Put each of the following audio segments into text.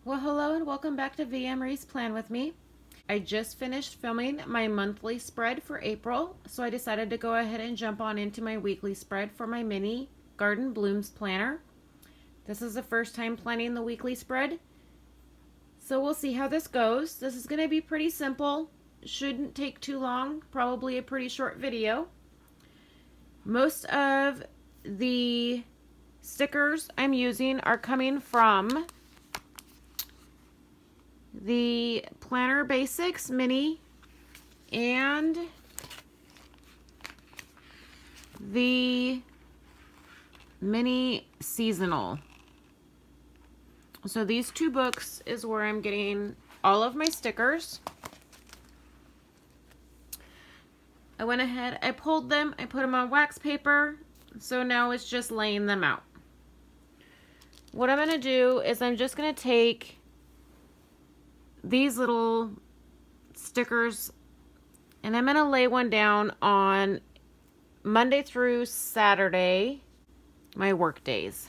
Well, hello and welcome back to VM Reese Plan with me. I just finished filming my monthly spread for April, so I decided to go ahead and jump on into my weekly spread for my mini Garden Blooms planner. This is the first time planning the weekly spread, so we'll see how this goes. This is going to be pretty simple, shouldn't take too long, probably a pretty short video. Most of the stickers I'm using are coming from the Planner Basics Mini and the Mini Seasonal. So these two books is where I'm getting all of my stickers. I went ahead, I pulled them, I put them on wax paper, so now it's just laying them out. What I'm going to do is I'm just going to take these little stickers and I'm going to lay one down on Monday through Saturday, my work days.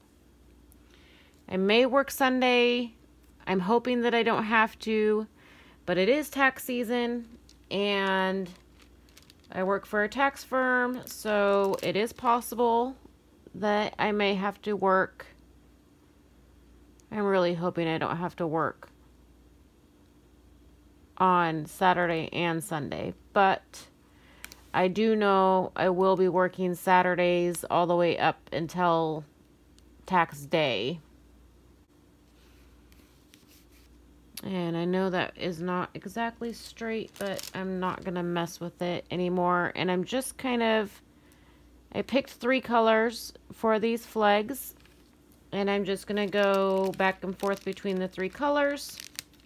I may work Sunday. I'm hoping that I don't have to, but it is tax season and I work for a tax firm, so it is possible that I may have to work. I'm really hoping I don't have to work on Saturday and Sunday, but I do know I will be working Saturdays all the way up until tax day. And I know that is not exactly straight, but I'm not going to mess with it anymore. And I'm just I picked 3 colors for these flags. And I'm just going to go back and forth between the 3 colors.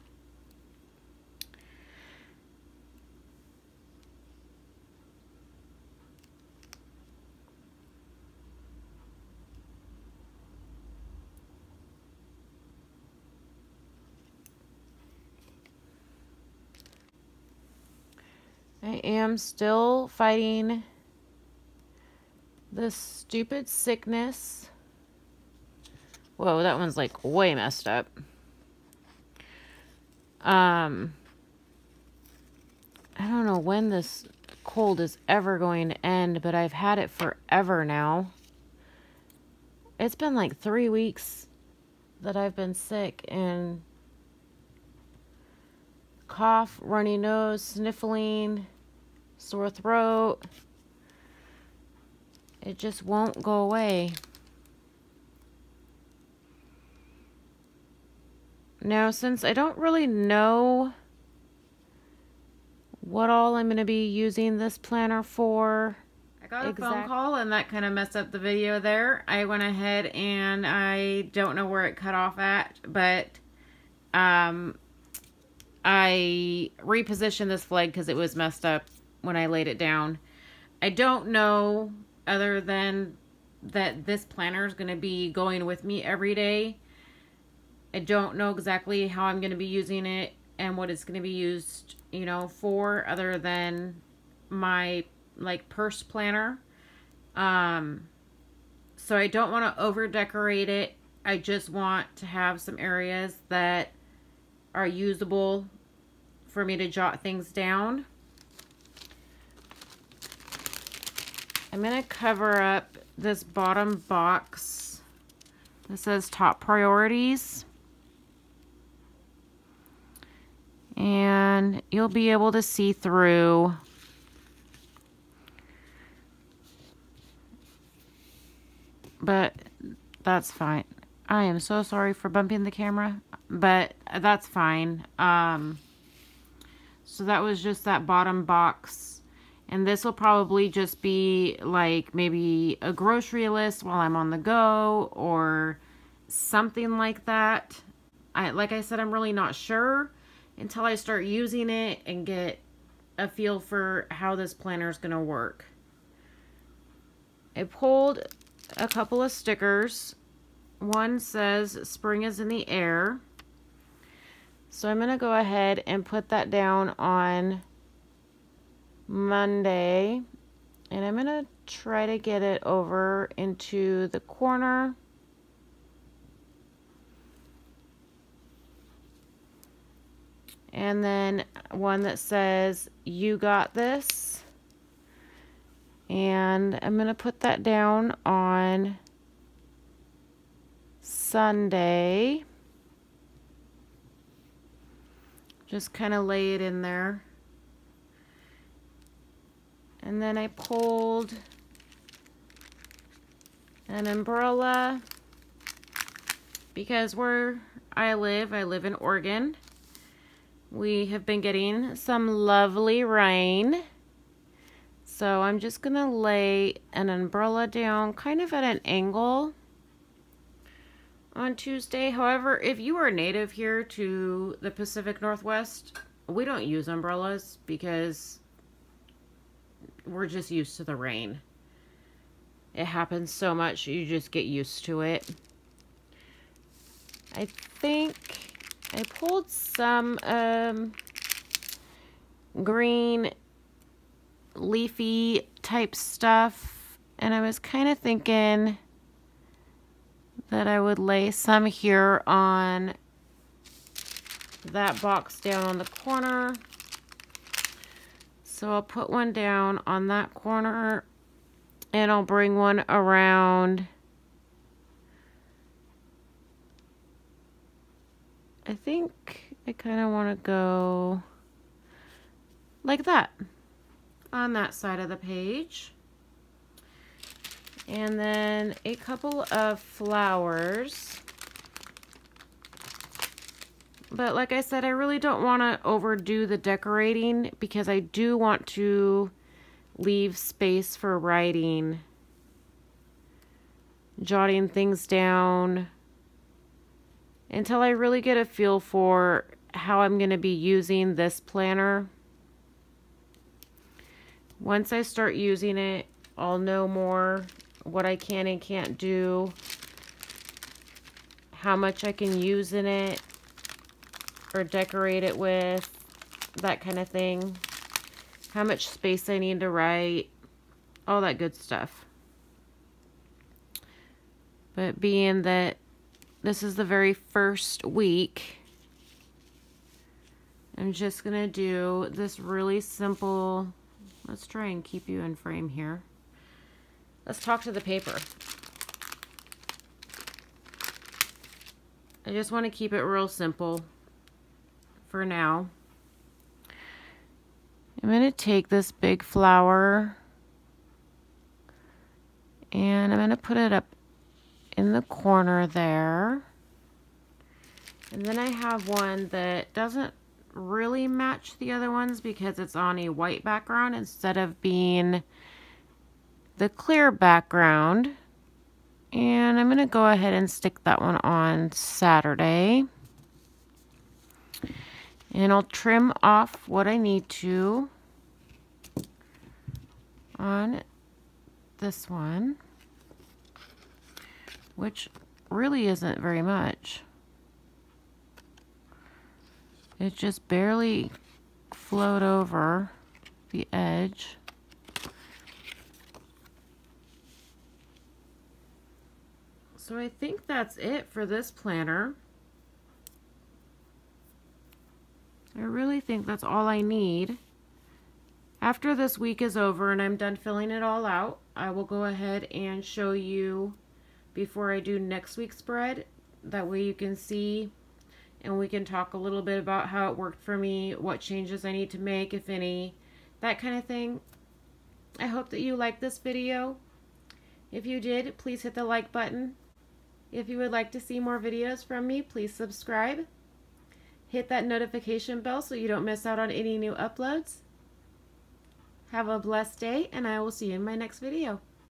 I am still fighting this stupid sickness. Whoa, that one's like way messed up. I don't know when this cold is ever going to end, but I've had it forever now. It's been like 3 weeks that I've been sick, and cough, runny nose, sniffling, sore throat. It just won't go away. Now, since I don't really know what all I'm going to be using this planner for, I got a phone call and that kind of messed up the video there. I went ahead and I don't know where it cut off at, but I repositioned this flag because it was messed up when I laid it down. I don't know, other than that this planner is going to be going with me every day. I don't know exactly how I'm going to be using it and what it's going to be used, for, other than my purse planner. So I don't want to over decorate it. I just want to have some areas that are usable for me to jot things down. I'm going to cover up this bottom box that says top priorities. And you'll be able to see through. But that's fine. I am so sorry for bumping the camera, but that's fine. So that was just that bottom box. And this will probably just be like maybe a grocery list while I'm on the go or something like that. Like I said, I'm really not sure until I start using it and get a feel for how this planner is going to work. I pulled a couple of stickers. One says spring is in the air. So I'm going to go ahead and put that down on Monday. And I'm going to try to get it over into the corner. and then one that says, "You got this." And I'm going to put that down on Sunday. Just kind of lay it in there. And then I pulled an umbrella because where I live in Oregon. We have been getting some lovely rain. So I'm just going to lay an umbrella down kind of at an angle on Tuesday. However, if you are native here to the Pacific Northwest, we don't use umbrellas because we're just used to the rain. It happens so much, you just get used to it. I think I pulled some green leafy type stuff, and I was kind of thinking that I would lay some here on that box down on the corner. So I'll put one down on that corner, and I'll bring one around. I think I kind of want to go like that on that side of the page. And then a couple of flowers. But like I said, I really don't want to overdo the decorating because I do want to leave space for writing, jotting things down until I really get a feel for how I'm going to be using this planner. Once I start using it, I'll know more what I can and can't do, how much I can use in it or decorate it with, that kind of thing, how much space I need to write, all that good stuff. But being that this is the very first week, I'm just going to do this really simple. Let's try and keep you in frame here. Let's talk to the paper. I just want to keep it real simple for now. I'm going to take this big flower and I'm going to put it up in the corner there. And then I have one that doesn't really match the other ones because it's on a white background instead of being the clear background. And I'm going to go ahead and stick that one on Saturday. And I'll trim off what I need to on this one, which really isn't very much. It just barely flowed over the edge. So I think that's it for this planner. I really think that's all I need. After this week is over and I'm done filling it all out, I will go ahead and show you before I do next week's spread. That way you can see and we can talk a little bit about how it worked for me, what changes I need to make, if any, that kind of thing. I hope that you liked this video. If you did, please hit the like button. If you would like to see more videos from me, please subscribe. Hit that notification bell so you don't miss out on any new uploads. Have a blessed day, and I will see you in my next video.